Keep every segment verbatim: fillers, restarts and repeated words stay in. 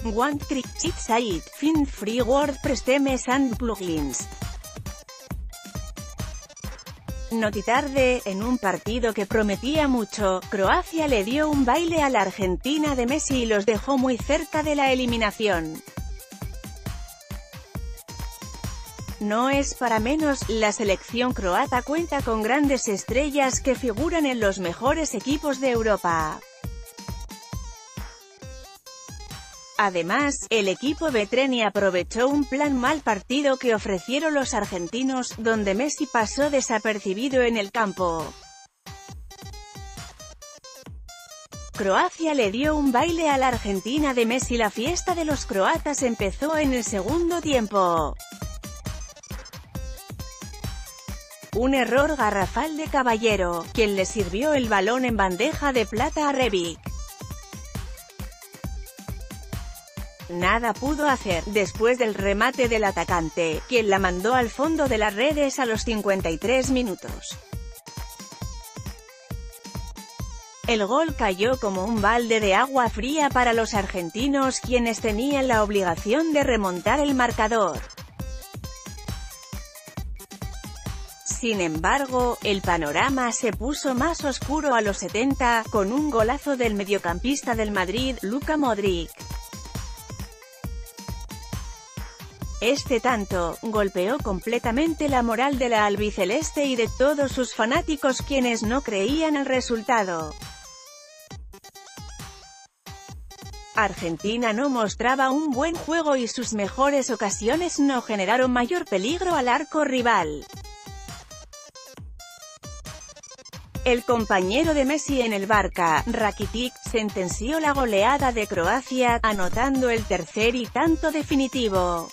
Want Cricket Site, Find Free WordPress Themes and Plugins. Notitarde, en un partido que prometía mucho, Croacia le dio un baile a la Argentina de Messi y los dejó muy cerca de la eliminación. No es para menos, la selección croata cuenta con grandes estrellas que figuran en los mejores equipos de Europa. Además, el equipo Vetreni aprovechó un plan mal partido que ofrecieron los argentinos, donde Messi pasó desapercibido en el campo. Croacia le dio un baile a la Argentina de Messi. La fiesta de los croatas empezó en el segundo tiempo. Un error garrafal de Caballero, quien le sirvió el balón en bandeja de plata a Rebic. Nada pudo hacer, después del remate del atacante, quien la mandó al fondo de las redes a los cincuenta y tres minutos. El gol cayó como un balde de agua fría para los argentinos, quienes tenían la obligación de remontar el marcador. Sin embargo, el panorama se puso más oscuro a los setenta, con un golazo del mediocampista del Madrid, Luka Modric. Este tanto, golpeó completamente la moral de la albiceleste y de todos sus fanáticos, quienes no creían el resultado. Argentina no mostraba un buen juego y sus mejores ocasiones no generaron mayor peligro al arco rival. El compañero de Messi en el Barça, Rakitic, sentenció la goleada de Croacia, anotando el tercer y tanto definitivo.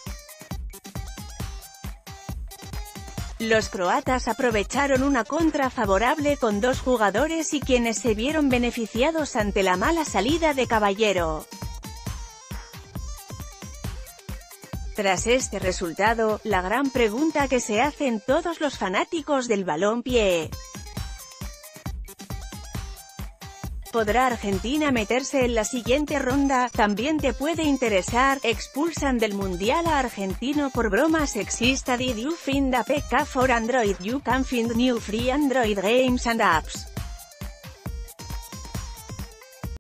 Los croatas aprovecharon una contra favorable con dos jugadores y quienes se vieron beneficiados ante la mala salida de Caballero. Tras este resultado, la gran pregunta que se hacen todos los fanáticos del balompié: ¿podrá Argentina meterse en la siguiente ronda? También te puede interesar, expulsan del Mundial a argentino por broma sexista. Did you find a P K for Android? You can find new free Android games and apps.